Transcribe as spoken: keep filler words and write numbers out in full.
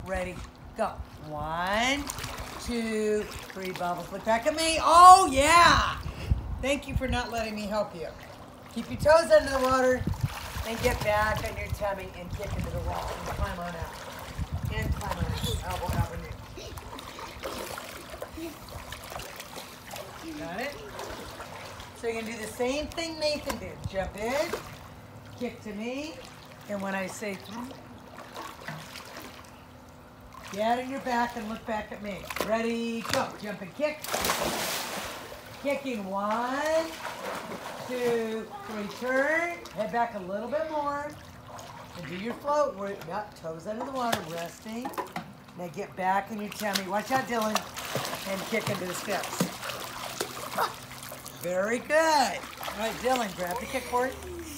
ready, go. One, two, three, Bubbles. Look back at me. Oh, yeah. Thank you for not letting me help you. Keep your toes under the water and get back on your tummy and kick into the wall and climb on out. And climb on out. Elbow, elbow, knee. Got it? So you're going to do the same thing Nathan did. Jump in, kick to me, and when I say three, get on your back and look back at me. Ready, go. Jump and kick. Kicking one, two, three, turn. Head back a little bit more. And do your float. We're, yep, toes under the water, resting. Now get back in your tummy. Watch out, Dylan. And kick into the steps. Very good. All right, Dylan, grab the kickboard.